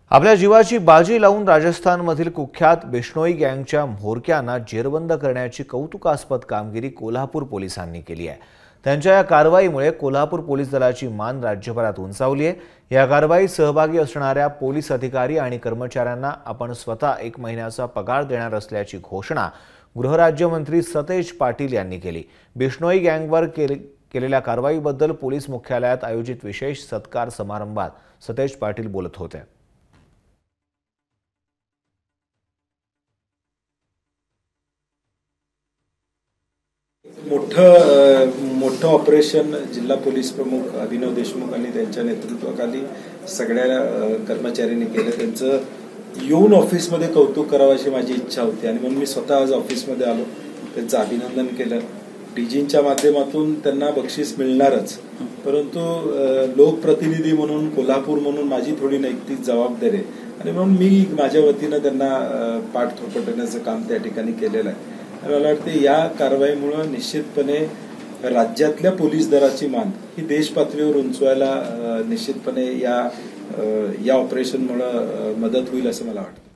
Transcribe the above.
आपल्या जीवाची बाजी लावून राजस्थानमधील कुख्यात बिश्नोई गँगच्या म्होरक्यांना जेरबंद करण्याची कौतुकास्पद कामगिरी कोल्हापूर पोलिसांनी केली आहे। त्यांच्या या कारवाईमुळे कोल्हापूर पोलीस दलाची मान राज्यभरात उंचावली आहे। या कारवाईत सहभागी असणाऱ्या पोलीस अधिकारी आणि कर्मचाऱ्यांना आपण स्वतः 1 महिन्याचा पगार देणार असल्याची घोषणा गृहराज्यमंत्री सतेज पाटील यांनी केली। बिश्नोई गँगवर केलेल्या कारवाईबद्दल पोलीस मुख्यालयात आयोजित विशेष सत्कार समारंभात सतेज पाटील बोलत होते। मोठं ऑपरेशन जिल्हा पोलीस प्रमुख अभिनव देशमुख आणि त्यांच्या नेतृत्वाखाली सगळ्या कर्मचाऱ्यांनी केलं। त्यांचं येऊन ऑफिसमध्ये कौतुक करावं अशी माझी इच्छा होती आणि म्हणून मी स्वतः आज ऑफिसमध्ये आलो, त्यांचं अभिनंदन केलं। डीजींच्या माध्यमातून त्यांना बक्षीस मिळणारच, परंतु लोकप्रतिनिधी म्हणून कोल्हापूर म्हणून माझी थोडी नैतिक जबाबदारी आहे आणि म्हणून मी माझ्या वतीनं त्यांना पाठ थोपटण्याचं काम त्या ठिकाणी केलेलं आहे। मला वाटते या कारवाईमुळे निश्चितपणे राज्यातल्या पोलीस दलाची मान ही देश पातळीवर उंचवायला निश्चितपणे या ऑपरेशनमुळे मदत होईल असं मला वाटतं।